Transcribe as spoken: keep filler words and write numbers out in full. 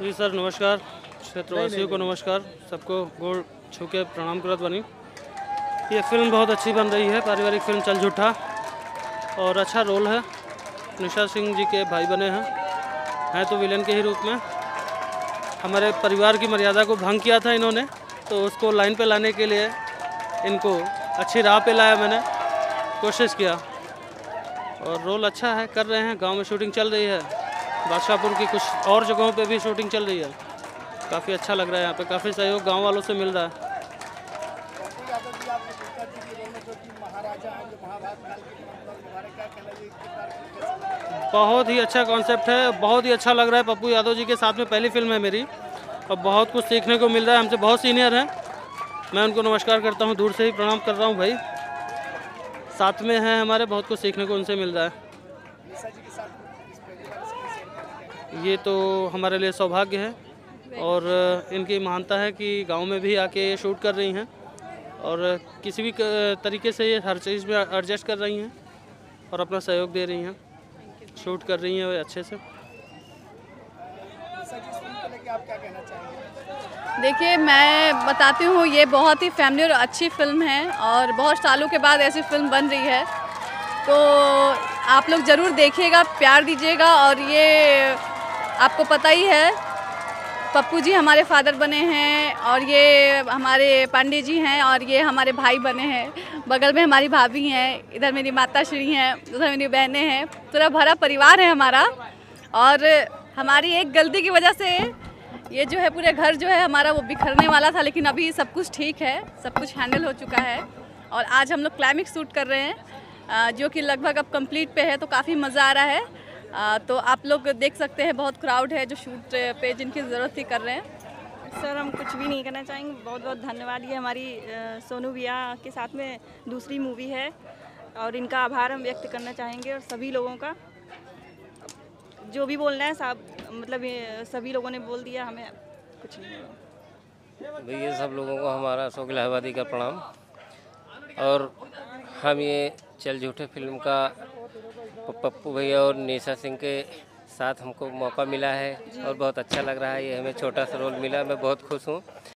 जी sir नमस्कार, क्षेत्रवासियों को नमस्कार, सबको गोड़ छू के प्रणाम करत बनी। ये फिल्म बहुत अच्छी बन रही है, पारिवारिक फिल्म चल झूठा, और अच्छा रोल है। निशा सिंह जी के भाई बने हैं हैं तो विलेन के ही रूप में। हमारे परिवार की मर्यादा को भंग किया था इन्होंने, तो उसको लाइन पे लाने के लिए इनको अच्छी राह पे लाया, मैंने कोशिश किया और रोल अच्छा है, कर रहे हैं। गांव में शूटिंग चल रही है, बादशाहपुर की कुछ और जगहों पे भी शूटिंग चल रही है। काफ़ी अच्छा लग रहा है, यहाँ पे काफ़ी सहयोग गांव वालों से मिल रहा है। बहुत ही अच्छा कॉन्सेप्ट है, बहुत ही अच्छा लग रहा है। पप्पू यादव जी के साथ में पहली फिल्म है मेरी और बहुत कुछ सीखने को मिल रहा है। हमसे बहुत सीनियर हैं, मैं उनको नमस्कार करता हूँ, दूर से ही प्रणाम कर रहा हूँ भाई। साथ में हैं हमारे, बहुत कुछ सीखने को उनसे मिल रहा है। ये तो हमारे लिए सौभाग्य है और इनकी महानता है कि गांव में भी आके ये शूट कर रही हैं और किसी भी तरीके से ये हर चीज़ में एडजस्ट कर रही हैं और अपना सहयोग दे रही हैं, शूट कर रही हैं अच्छे से। देखिए, मैं बताती हूँ, ये बहुत ही फैमिली और अच्छी फिल्म है और बहुत सालों के बाद ऐसी फिल्म बन रही है, तो आप लोग ज़रूर देखिएगा, प्यार दीजिएगा। और ये आपको पता ही है, पप्पू जी हमारे फादर बने हैं और ये हमारे पांडे जी हैं और ये हमारे भाई बने हैं। बगल में हमारी भाभी हैं, इधर मेरी माता श्री हैं, उधर मेरी बहनें हैं, पूरा भरा परिवार है हमारा। और हमारी एक गलती की वजह से ये जो है पूरे घर जो है हमारा वो बिखरने वाला था, लेकिन अभी सब कुछ ठीक है, सब कुछ हैंडल हो चुका है। और आज हम लोग क्लाइमेक्स शूट कर रहे हैं जो कि लगभग अब कंप्लीट पे है, तो काफ़ी मज़ा आ रहा है। आ, तो आप लोग देख सकते हैं, बहुत क्राउड है जो शूट पे जिनकी ज़रूरत थी कर रहे हैं। सर हम कुछ भी नहीं करना चाहेंगे, बहुत बहुत धन्यवाद। ये हमारी सोनू भैया के साथ में दूसरी मूवी है और इनका आभार हम व्यक्त करना चाहेंगे। और सभी लोगों का जो भी बोलना है साहब, मतलब सभी लोगों ने बोल दिया, हमें कुछ नहीं। भैया सब लोगों को हमारा अशोक इलाहाबादी का प्रणाम। और हम ये चल झूठे फिल्म का पप्पू भैया और निशा सिंह के साथ हमको मौका मिला है और बहुत अच्छा लग रहा है। ये हमें छोटा सा रोल मिला, मैं बहुत खुश हूँ।